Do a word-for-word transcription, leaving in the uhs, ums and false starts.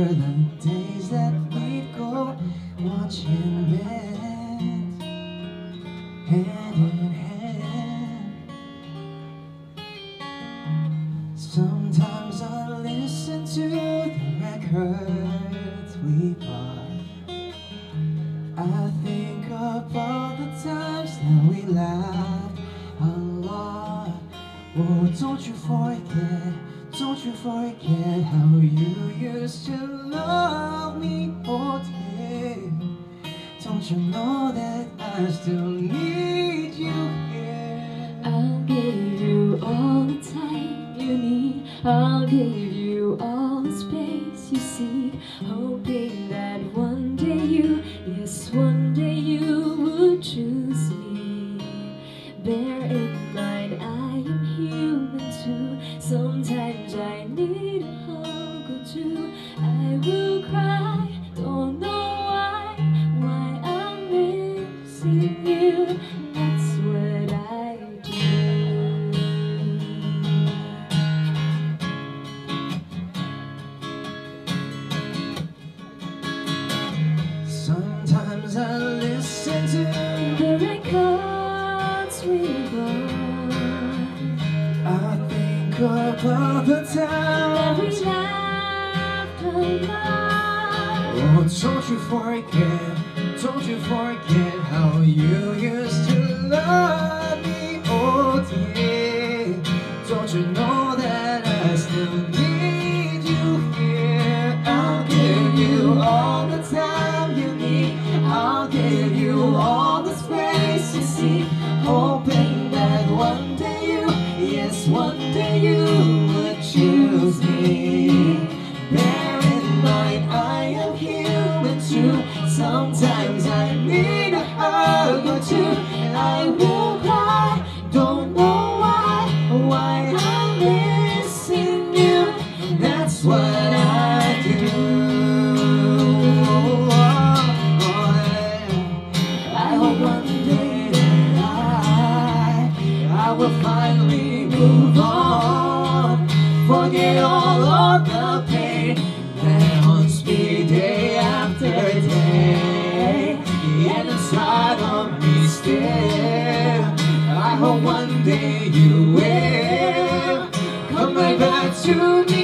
the days that we'd go watching bed, hand in hand. Sometimes I listen to the records we bought. I think about the times that we laughed a lot. Oh, don't you forget, don't you forget how you used to love me, oh dear. Don't you know that I still need you here? I'll give you all the time you need. I'll give you all the space you seek, hoping that one day you, yes, one day you would choose me. Bear in mind I am human too. Sometimes I need a hug or two. I will cry, don't know why, why I'm missing you. That's what I do. Sometimes I listen to the records we bought. I think about the time that we laughed a lot. Oh, don't you forget, don't you forget how you used to love me, oh dear. Don't you know that I still need you here? I'll give you all the time you need. I'll give you all the space you seek, hoping that one day you, yes, one day you would choose me. Bear in mind I am human too. Sometimes I need a hug or two, and I will cry, don't know why, why I'm missing you. That's what I do. I hope one day that I, I will finally move on, forget all of the pain that haunts me day after day, and inside of me still. I hope one day you will come right back to me.